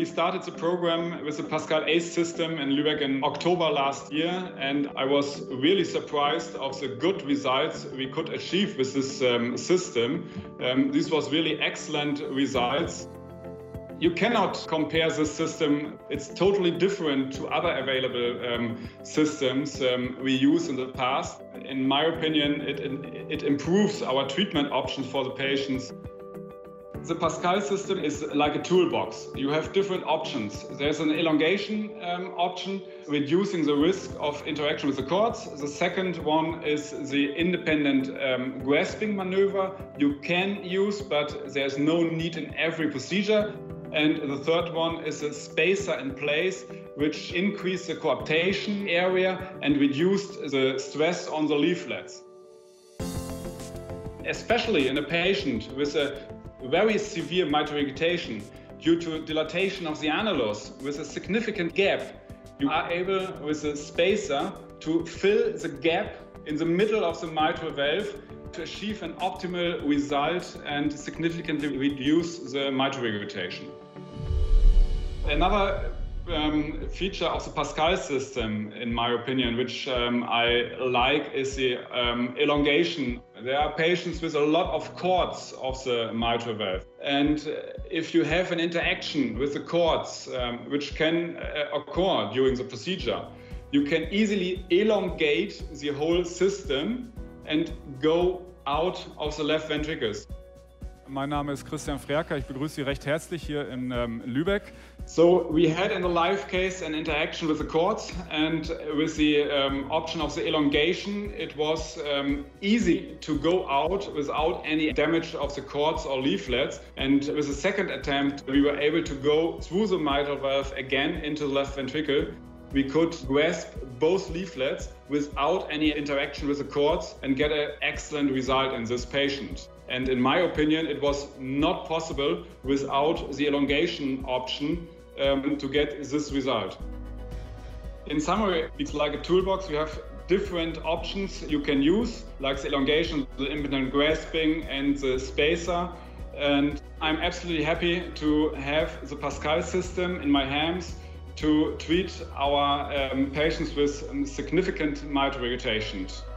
We started the program with the PASCAL Ace system in Lübeck in October last year, and I was really surprised of the good results we could achieve with this system. This was really excellent results. You cannot compare this system. It's totally different to other available systems we used in the past. In my opinion, it improves our treatment options for the patients. The PASCAL system is like a toolbox. You have different options. There's an elongation option, reducing the risk of interaction with the cords. The second one is the independent grasping maneuver you can use, but there's no need in every procedure. And the third one is a spacer in place, which increased the coaptation area and reduced the stress on the leaflets. Especially in a patient with a very severe mitral regurgitation due to dilatation of the annulus with a significant gap, you are able with a spacer to fill the gap in the middle of the mitral valve to achieve an optimal result and significantly reduce the mitral regurgitation. Another feature of the PASCAL system, in my opinion, which I like, is the elongation. There are patients with a lot of cords of the mitral valve. And if you have an interaction with the cords, which can occur during the procedure, you can easily elongate the whole system and go out of the left ventricles. Mein Name ist Christian Frerker. Ich begrüße Sie recht herzlich hier in Lübeck. So we had in the live case an interaction with the cords, and with the option of the elongation, it was easy to go out without any damage of the cords or leaflets. And with the second attempt, we were able to go through the mitral valve again into the left ventricle. We could grasp both leaflets without any interaction with the cords and get an excellent result in this patient. And in my opinion, it was not possible without the elongation option to get this result. In summary, it's like a toolbox. You have different options you can use, like the elongation, the independent grasping, and the spacer. And I'm absolutely happy to have the PASCAL system in my hands to treat our patients with significant mitral regurgitations.